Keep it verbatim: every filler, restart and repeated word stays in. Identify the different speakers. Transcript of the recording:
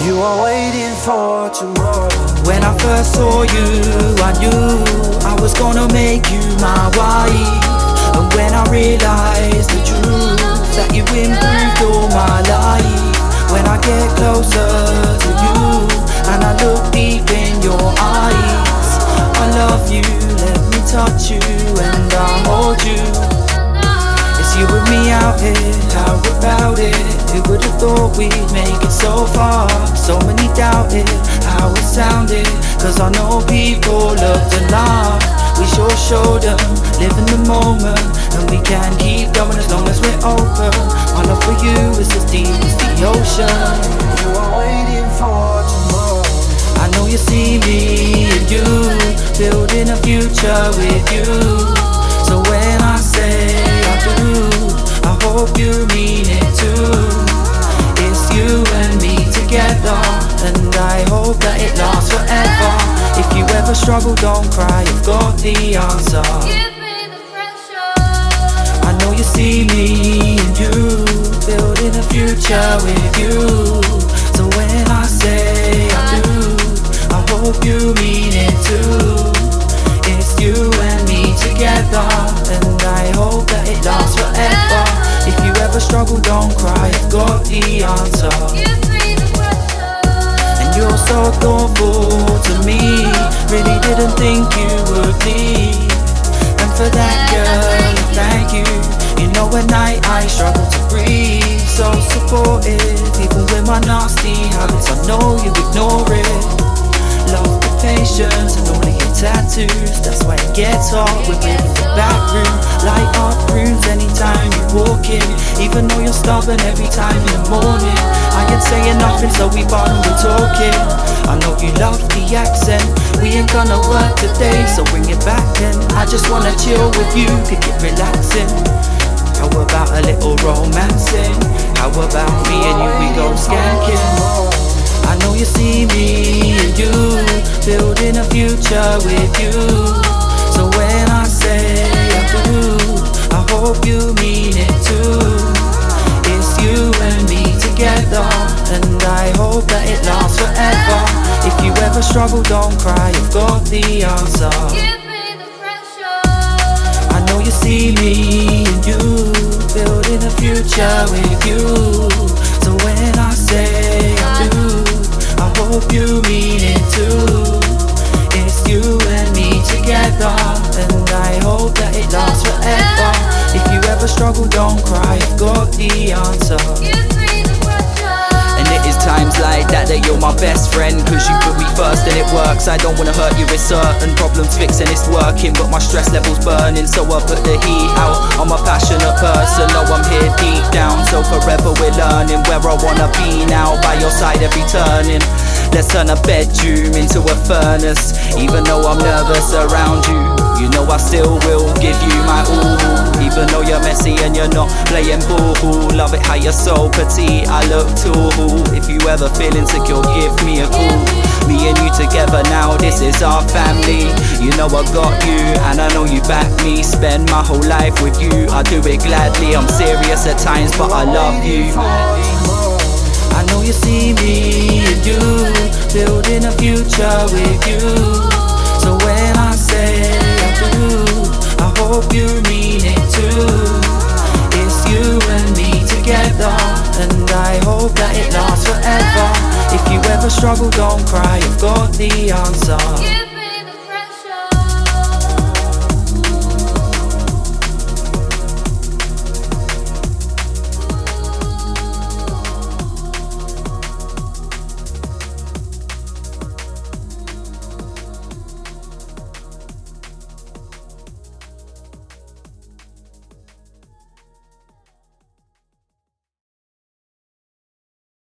Speaker 1: You are waiting for tomorrow.
Speaker 2: When I first saw you, I knew I was gonna make you my wife. And when I realized the truth, that you improved all my life. When I get closer to you, and I look deep in your eyes, I love you, let me touch you, and I hold you. It's you and me out here, how about it? Who would've thought we'd make it so far? So many doubted how it sounded, cause I know people looked and laughed. We sure showed them, live in the moment, and we can keep going as long as we're open. My love for you is as deep as the ocean.
Speaker 1: You are waiting for tomorrow.
Speaker 2: I know you see me and you, building a future with you. So when I say I do, I hope you mean it too. It's you and me together, and I hope that it lasts forever. If you ever struggle, don't cry, you've got the answer.
Speaker 3: Give me the pressure.
Speaker 2: I know you see me and you, building a future with you. So when I say I do, I hope you mean it too. It's you and me together, and I hope that it lasts forever. If you ever struggle, don't cry, you've got the answer.
Speaker 3: Give me the pressure.
Speaker 2: And you're so thoughtful to me, really didn't think you would leave. And for that, girl, thank you. You know at night I struggle to breathe. So supportive, even with my nasty habits, I know you ignore it. Love the patience and only your tattoos, that's why it gets hot when we're in the back room. Light up rooms anytime you walk in, even though you're stubborn every time in the morning. I ain't saying nothing, so we bond and we're talking. I know you love the accent, we ain't gonna work today, so bring it back then. I just wanna chill with you, kick it relaxing. How about a little romancing? How about me and you, we go skanking? I know you see me and you, building a future with you. So when I say I do, I hope you mean it too. It's you and me together, and I hope that it lasts forever. If you ever struggle, don't cry, you've got the answer.
Speaker 3: Give me the pressure.
Speaker 2: I know you see me and you, building a future with you. So when I say I do, I hope you mean it too. It's you and me together, and I hope that it lasts forever. If you ever struggle, don't cry, you've got the answer.
Speaker 3: Give me the pressure.
Speaker 2: And it is times like that that you're my best friend, cause you put me first and it works. I don't wanna hurt you with certain problems fixing, it's working, but my stress level's burning, so I put the heat out. I'm a passionate person, know I'm here deep down, so forever we're learning where I wanna be now, by your side every turning. Let's turn a bedroom into a furnace, even though I'm nervous around you. You know I still will give you my all, even though you're messy and you're not playing ball. Love it how you're so petite, I look tall. If you ever feel insecure, give me a call. Me and you together now, this is our family. You know I got you, and I know you back me. Spend my whole life with you, I do it gladly. I'm serious at times, but I love you. I know you see me and you, building a future with you. So when I say I do, I hope you mean it too. It's you and me together, and I hope that it lasts forever. If you ever struggle, don't cry, you've got the answer.